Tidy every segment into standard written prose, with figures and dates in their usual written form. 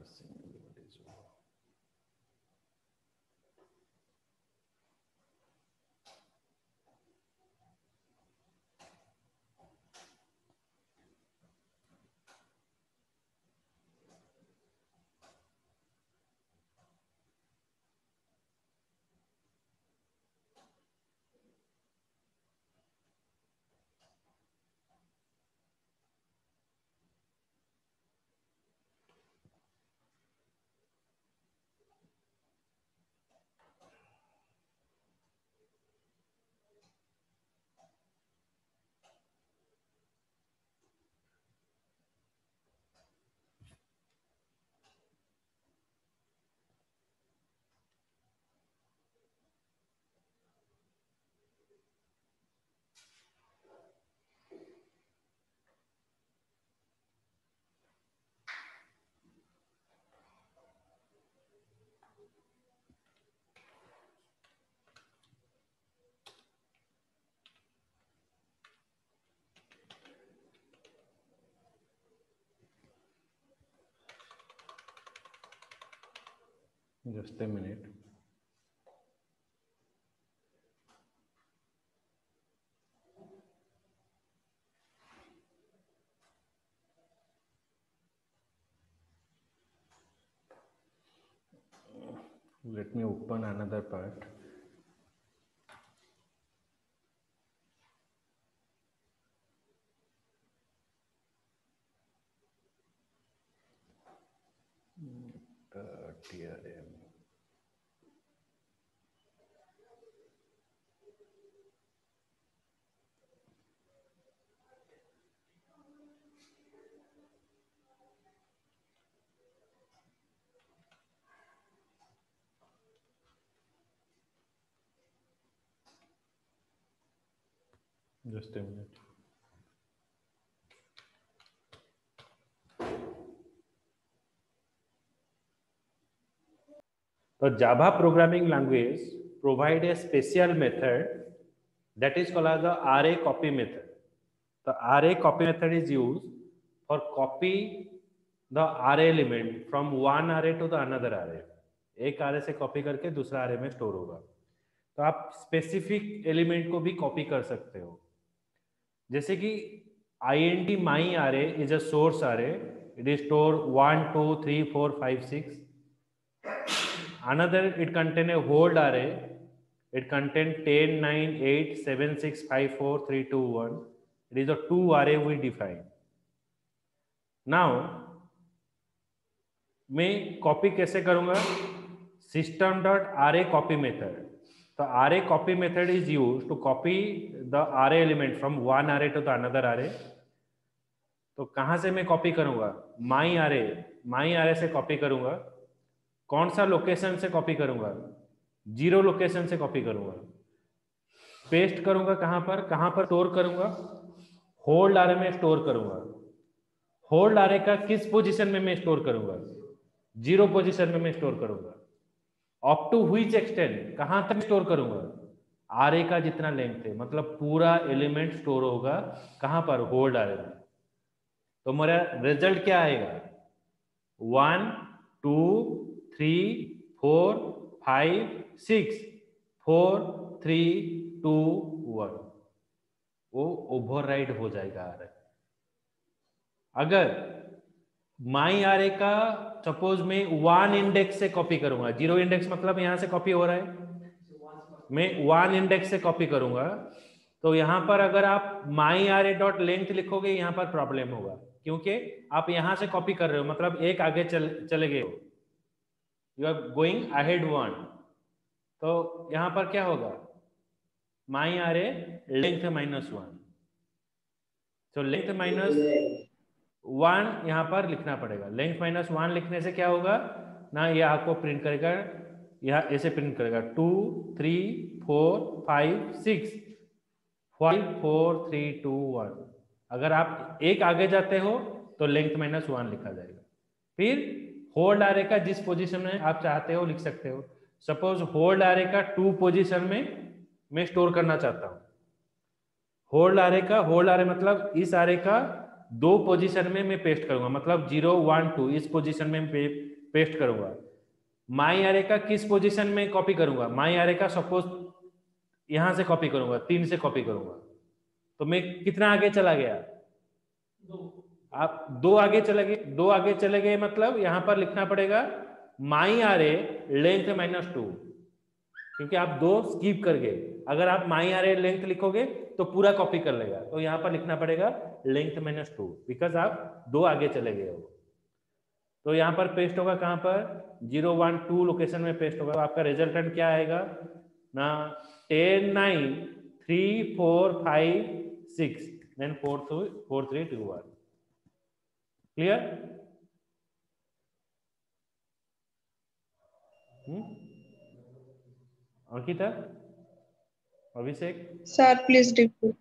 Just a minute. Let me open another part. TRM. Just a minute. The Java programming language provide a special method that is called as the array copy method. The array copy method is used for copy the array element from one array to the another array. एक array से copy करके दूसरा array में store होगा. तो आप specific element को भी copy कर सकते हो. जैसे कि int my array is a source array. It is store 1, 2, 3, 4, 5, 6. Another, it contain a hold array. It contain 10, 9, 8, 7, 6, 5, 4, 3, 2, 1. It is a two array we define. Now, मैं copy कैसे करूँगा? System.array copy method. The array copy method is used to copy the array element from one array to the another array. तो कहाँ से मैं copy करूँगा? My array से copy करूँगा. कौन सा लोकेशन से कॉपी करूंगा? 0 लोकेशन से कॉपी करूंगा. पेस्ट करूंगा कहां पर स्टोर करूंगा? होल्ड आरे में स्टोर करूंगा. होल्ड आरे का किस पोजीशन में मैं स्टोर करूंगा? 0 पोजीशन में मैं स्टोर करूंगा. अप टू व्हिच एक्सटेंट, कहां तक स्टोर करूंगा? आरे का जितना लेंथ है, मतलब पूरा एलिमेंट स्टोर होगा कहां पर? होल्ड आरे में. तो मेरा रिजल्ट क्या आएगा? 1, 2, 3, 4, 5, 6, 4, 3, 2, 1. वो ओवरराइड हो जाएगा आरे. अगर माई आरे का सपोज मैं 1 इंडेक्स से कॉपी करूंगा, 0 इंडेक्स मतलब यहां से कॉपी हो रहा है, मैं 1 इंडेक्स से कॉपी करूंगा, तो यहां पर अगर आप माई आरे डॉट लेंथ लिखोगे यहां पर प्रॉब्लम होगा, क्योंकि आप यहां से कॉपी कर रहे हो, मतलब एक आगे चले गए हो. You are going ahead one. तो यहां पर क्या होगा? My array length -1. तो length -1 यहां पर लिखना पड़ेगा. length -1 लिखने से क्या होगा ना, ये आपको प्रिंट करेगा, यह ऐसे प्रिंट करेगा 2, 3, 4, 5, 6, 5, 4, 3, 2, 1. अगर आप एक आगे जाते हो तो length -1 लिखा जाएगा. फिर होल्ड आरे का जिस पोजीशन में आप चाहते हो लिख सकते हो. सपोज होल्ड आरे का 2 पोजीशन में मैं स्टोर करना चाहता हूं. होल्ड आरे मतलब इस आरे का 2 पोजीशन में मैं पेस्ट करूंगा, मतलब 0, 1, 2 इस पोजीशन में पेस्ट करूंगा। माई अरे का किस पोजीशन में कॉपी करूंगा? माई अरे का सपोज यहां से कॉपी करूंगा, 3 से कॉपी करूंगा, तो मैं कितना आगे चला गया? आप 2 आगे चले गए। 2 आगे चले गए मतलब यहां पर लिखना पड़ेगा माई अरे लेंथ -2, क्योंकि आप 2 स्किप कर गए। अगर आप माई अरे लेंथ लिखोगे तो पूरा कॉपी कर लेगा, तो यहां पर लिखना पड़ेगा लेंथ -2, बिकॉज आप 2 आगे चले गए हो। तो यहां पर पेस्ट होगा कहां पर? 0 1 2 लोकेशन में पेस्ट होगा। तो आपका रिजल्टेंट क्या आएगा ना? 10 9 3 4 5 6 then 4 3 2 1। Clear? Ankita, Abhishek? Sir please repeat.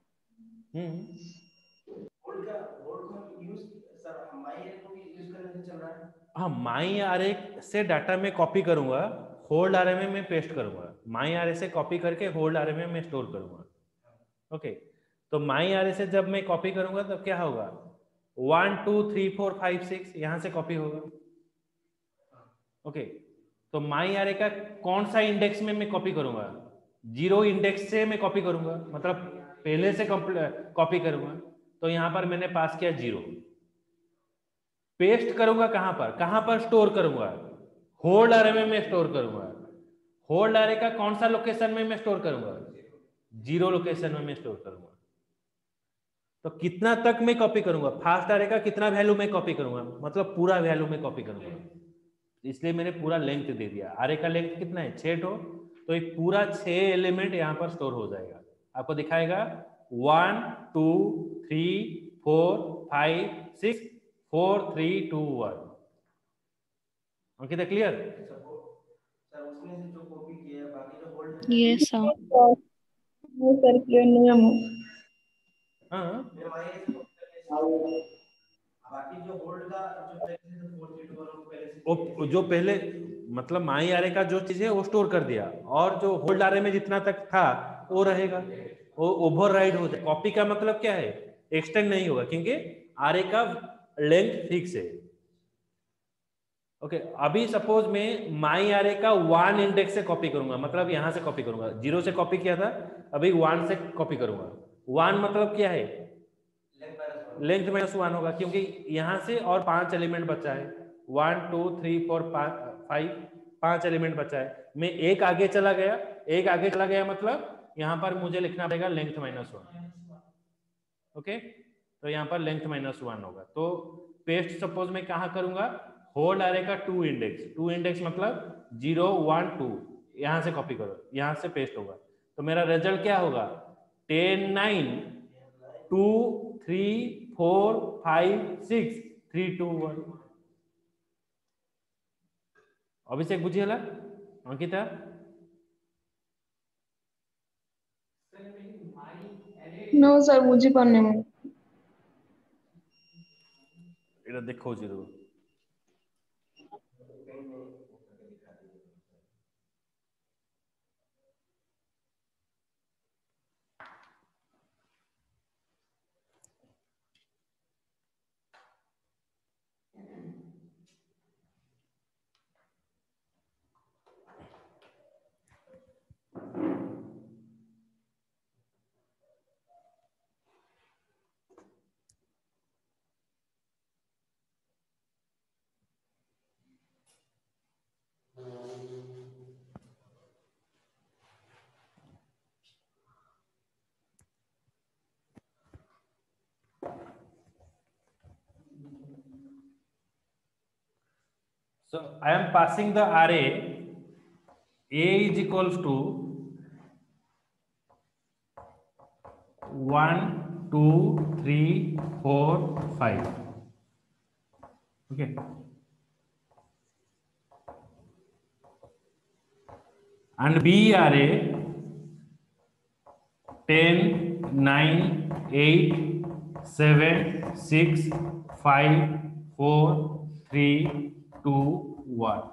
हाँ, माई आरे से डाटा में कॉपी करूंगा, होल्ड आरे में मैं पेस्ट करूंगा। माई आरे से कॉपी करके होल्ड आरे में मैं स्टोर करूंगा। ओके, तो माई आरे से जब मैं कॉपी करूंगा तब क्या होगा? 1 2 3 4 5 6 यहां से कॉपी होगा। ओके, तो माई आरे का कौन सा इंडेक्स में मैं कॉपी करूंगा? 0 इंडेक्स से मैं कॉपी करूंगा, मतलब पहले से कॉपी करूंगा। तो यहां पर मैंने पास किया 0। पेस्ट करूंगा कहां पर? कहां पर स्टोर करूंगा? होल्ड अरे में मैं स्टोर करूंगा। होल्ड अरे का कौन सा लोकेशन में मैं स्टोर करूंगा? 0 लोकेशन में मैं स्टोर करूंगा। तो कितना तक मैं कॉपी करूंगा? फास्ट अरे का कितना वैल्यू मैं कॉपी करूंगा? मतलब पूरा वैल्यू में कॉपी करूंगा। इसलिए मैंने पूरा लेंथ दे दिया। अरे का लेंथ कितना है? 6 ठो, तो एक पूरा 6 एलिमेंट यहां पर स्टोर हो जाएगा। आपको दिखाएगा 1 2 3 4 5 6 4 3 2 1। Ankita clear? Yes sir. Sir clear नहीं है। हाँ, जो पहले मतलब माई आरे का जो चीज है वो स्टोर कर दिया, और जो होल्ड आरे में जितना तक था वो रहेगा, वो ओवरराइड हो जाए। कॉपी का मतलब क्या है? एक्सटेंड नहीं होगा, क्योंकि आरे का लेंथ फिक्स है। ओके, अभी सपोज मैं माई आरे का 1 इंडेक्स से कॉपी करूंगा, मतलब यहां से कॉपी करूंगा। 0 से कॉपी किया था, अभी 1 से कॉपी करूंगा। 1 मतलब क्या है? लेंथ -1 होगा, क्योंकि यहां से और 5 एलिमेंट बचा है। 1 2 3 4 5 5 एलिमेंट बचा है। मैं एक आगे चला गया। एक आगे चला गया मतलब यहां पर मुझे लिखना पड़ेगा लेंथ -1। ओके, तो यहां पर लेंथ -1 होगा। तो पेस्ट सपोज मैं कहां करूंगा? होल्ड अरे का 2 इंडेक्स। 2 इंडेक्स मतलब 0 1 2, यहां से कॉपी करो, यहां से पेस्ट होगा। तो मेरा रिजल्ट क्या होगा? 10 9 2 3 4 5 6 3 2 1। अभिषेक बुझिएला? अंकिता? नो सर मुझे करने में। এটা দেখো जरूर। So I am passing the array A is equals to 1 2 3 4 5. Okay. And B array 10 9 8 7 6 5 4 3 2 1.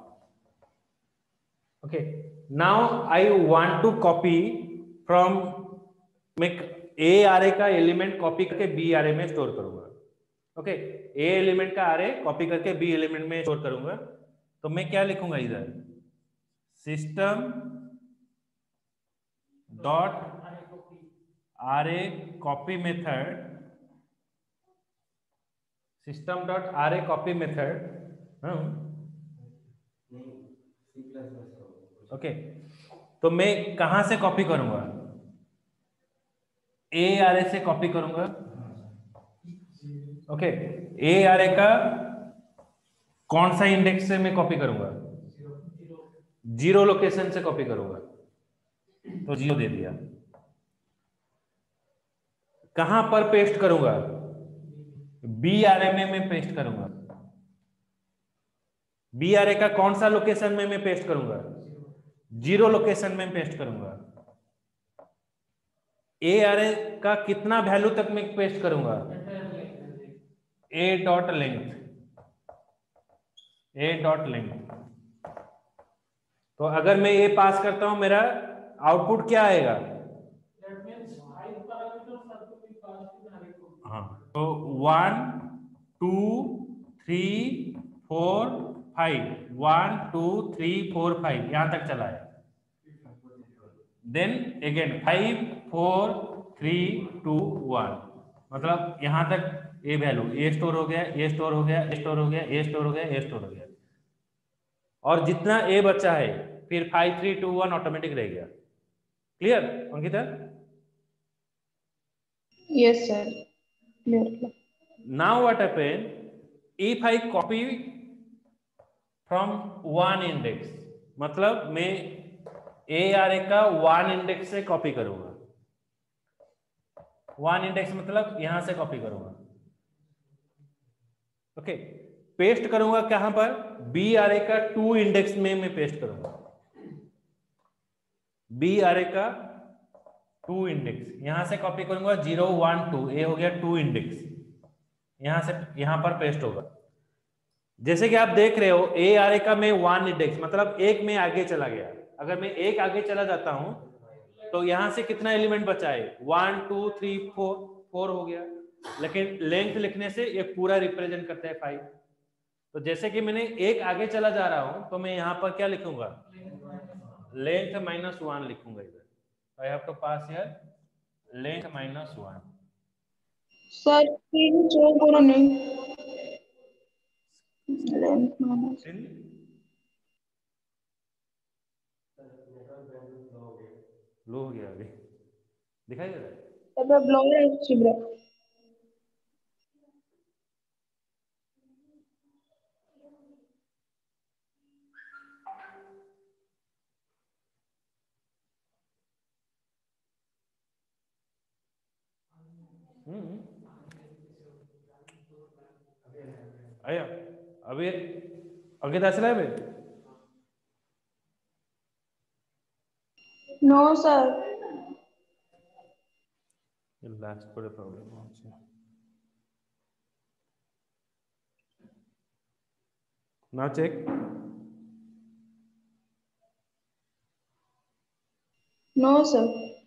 Okay, now I want to copy from मैं A array का एलिमेंट कॉपी करके B array में स्टोर करूंगा। ओके, A एलिमेंट का array copy करके B element में store करूंगा। तो मैं क्या लिखूंगा इधर, system dot array copy method, system dot array copy method, okay. तो मैं कहां से कॉपी करूंगा, ए array से कॉपी करूंगा, ओके। ए array का कौन सा इंडेक्स से मैं कॉपी करूंगा, 0 लोकेशन से कॉपी करूंगा, तो 0 दे दिया। कहां पर पेस्ट करूंगा, बी array में मैं पेस्ट करूंगा। बी array का कौन सा लोकेशन में मैं पेस्ट करूंगा, 0 लोकेशन में पेस्ट करूंगा। ए array का कितना वैल्यू तक मैं पेस्ट करूंगा, A dot length, A dot length. तो अगर मैं ये पास करता हूं, मेरा आउटपुट क्या आएगा, हाँ, तो 1 2 3 4 5, 1 2 3 4 5 यहां तक चला है। देन अगेन 5 4 3 2 1, मतलब यहां तक ए वैल्यू, ए स्टोर हो गया, ए स्टोर हो गया, ए स्टोर हो गया, ए स्टोर हो गया, ए स्टोर हो गया, और जितना ए बचा है फिर 5 3 2 1 ऑटोमेटिक रह गया। Clear Ankita? Yes, sir. Clear. Now what happen if I copy from one index, मतलब मैं ए array का 1 इंडेक्स से कॉपी करूंगा। 1 इंडेक्स मतलब यहां से कॉपी करूंगा, ओके। पेस्ट करूंगा कहां पर, बी array का 2 इंडेक्स में मैं पेस्ट करूंगा। बी array का 2 इंडेक्स यहां से कॉपी करूंगा, 0 1 2, ए हो गया 2 इंडेक्स, यहां से यहां पर पेस्ट होगा। जैसे कि आप देख रहे हो ए array का मैं 1 इंडेक्स मतलब एक में आगे चला गया। अगर मैं एक आगे चला जाता हूं तो यहां से कितना एलिमेंट बचा है, 1 2 3 4 हो गया, लेकिन लेंथ लिखने से ये पूरा रिप्रेजेंट करता है 5। तो जैसे कि मैंने एक आगे चला जा रहा हूं तो मैं यहां पर क्या लिखूंगा, लेंथ -1 लिखूंगा इधर। I have to pass here length -1। Sir, screen show करो नहीं। Length minus. लो हो गया, अभी दिखाई दे रहा है? तब blur है ब्रो। आया अभी अंकित ଆସିଲା ଏବେ? No, sir. ଲାଷ୍ଟ ପରେ ପ୍ରୋବ୍ଲେମ ଅଛି। now check, No, sir.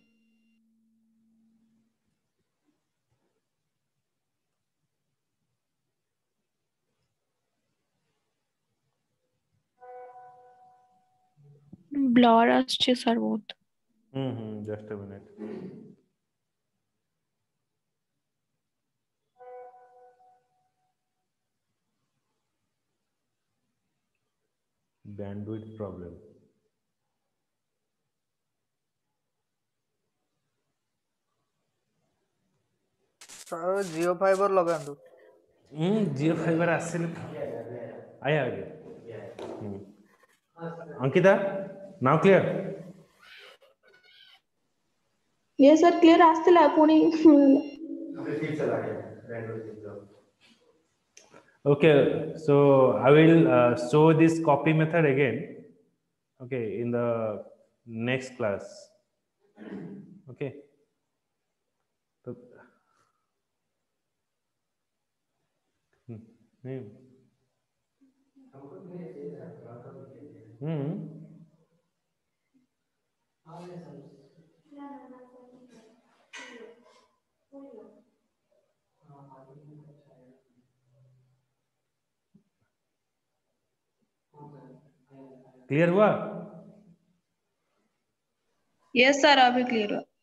Blur आछे सर बहुत। Just a minute. Bandwidth problem. Sir Jio fiber लगांदु। जियो फाइबर आसिल आया आगे। Ankita now clear? Yes, sir. Clear आस्तिला पुणी। Okay, so I will show this copy method again, okay, in the next class, okay. So clear हुआ? Yes sir, अभी clear हुआ।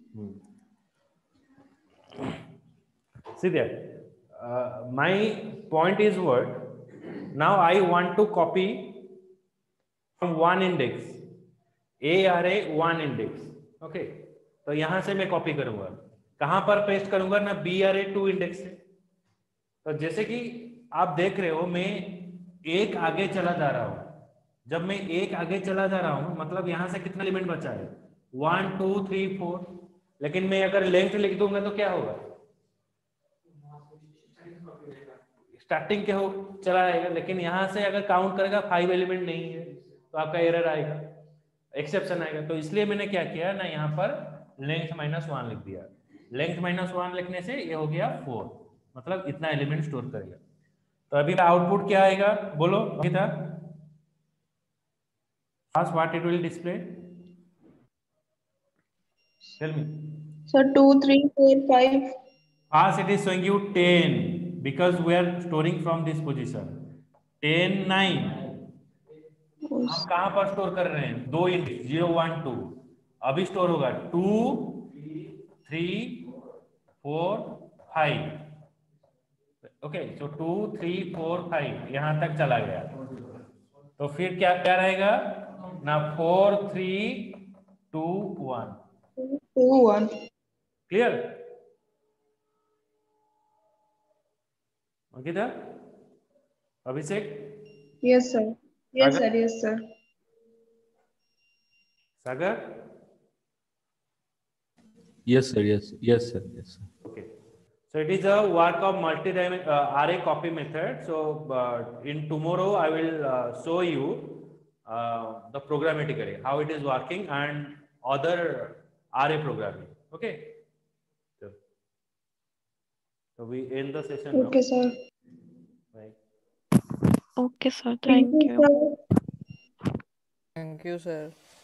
See there, my point is what? Now I want to copy from one index, A array one index. Okay, तो यहां से मैं copy करूंगा, कहां पर पेस्ट करूंगा ना, B array 2 इंडेक्स से। तो जैसे कि आप देख रहे हो मैं एक आगे चला जा रहा हूं, जब मैं एक आगे चला जा रहा हूं मतलब यहां से कितना एलिमेंट बचा है, 1 2 3 4, लेकिन मैं अगर लेंथ लिख दूंगा तो क्या होगा, स्टार्टिंग के हो चला आएगा, लेकिन यहां से अगर काउंट करेगा 5 एलिमेंट नहीं है तो आपका एरर आएगा, एक्सेप्शन आएगा। तो इसलिए मैंने क्या किया ना, यहाँ पर लेंथ -1 लिख दिया। लेंथ -1 लिखने से ये हो गया 4, मतलब इतना एलिमेंट स्टोर करेगा। तो अभी आउटपुट क्या आएगा बोलो Geeta? Ask what it will display. Tell me. Sir 2 3 4 5। First it is showing you 10 because we are storing from this position. 10 9 हम कहां पर स्टोर कर रहे हैं, 2 इंडेक्स 0 1 2, अभी स्टोर होगा 2 3 4 5। ओके, सो 2 3 4 5 यहां तक चला गया। तो फिर क्या क्या रहेगा ना, 4 3 2 1। 2 1। Clear? Ankita, Abhishek, yes sir, yes sir, yes sir. Sagar, Yes, sir. Yes, yes, sir. Yes, sir. okay. So it is a work of array copy method. So in tomorrow I will show you the programmatically how it is working and other array programming. Okay. So we end the session now. Okay sir. Bye. Okay, sir. Thank Thank you you. Sir. Thank you sir.